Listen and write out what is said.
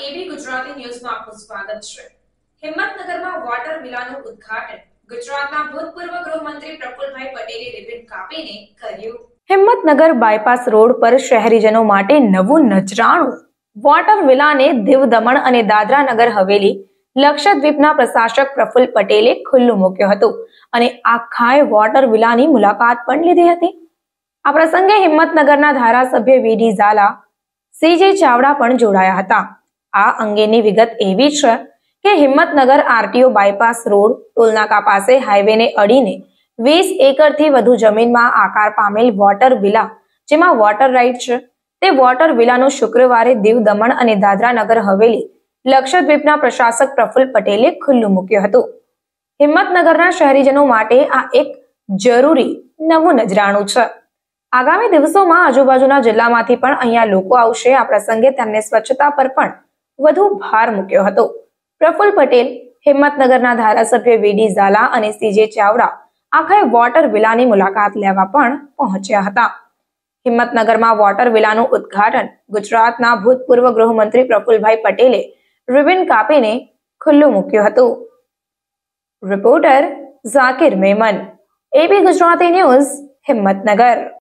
એબી ગુજરાતી ન્યૂઝમાં આપનું સ્વાગત છે। હિંમતનગરમાં વોટર વિલાનું ઉદ્ઘાટન ગુજરાતના ભૂતપૂર્વ ગૃહમંત્રી પ્રફુલભાઈ પટેલે રિબન કાપીને કર્યું। હિંમતનગર બાયપાસ રોડ પર શહેરીજનો માટે નવું નજરાણું વોટર વિલાને દીવ, દમણ અને દાદરા નગર હવેલી, લક્ષદ્વીપના પ્રશાસક પ્રફુલ પટેલે ખુલ્લું મૂક્યું હતું અને આખાય વોટર વિલાની મુલાકાત પણ લીધી હતી। આ પ્રસંગે હિંમતનગરના ધારાસભ્ય વીડી ઝાલા, સીજે ચાવડા પણ જોડાયા હતા। આ અંગેની વિગત એવી છે કે હિંમતનગર આરટીઓ બાયપાસ રોડ ટોલનાકા પાસે હાઈવેને અડીને 20 એકરથી વધુ જમીનમાં આકાર પામેલ વોટર વિલા, જેમાં વોટર રાઇડ છે, તે વોટર વિલાનું શુક્રવારે દીવ, દમણ અને દાદરા નગર હવેલી, લક્ષદ્વીપના પ્રશાસક પ્રફુલ પટેલે ખુલ્લું મૂક્યું હતું। હિંમતનગરના શહેરીજનો માટે આ એક જરૂરી નવું નજરાણું છે। આગામી દિવસોમાં આજુબાજુના જિલ્લામાંથી પણ અહીંયા લોકો આવશે। આ પ્રસંગે તેમને સ્વચ્છતા પર પણ વધુ ભાર મૂક્યો હતો। પ્રફુલ પટેલ, હિંમતનગરના ધારાસભ્ય વીડી ઝાલા અને સીજે ચાવડા આખા વોટર વિલાની મુલાકાત લેવા પણ પહોંચ્યા હતા। હિંમતનગરમાં વોટર વિલાનું ઉદ્ઘાટન ગુજરાતના ભૂતપૂર્વ ગૃહમંત્રી પ્રફુલભાઈ પટેલે રિબન કાપીને ખુલ્લું મૂક્યું હતું। Reporter Zakir Memon, AB Gujarati news, Himmatnagar.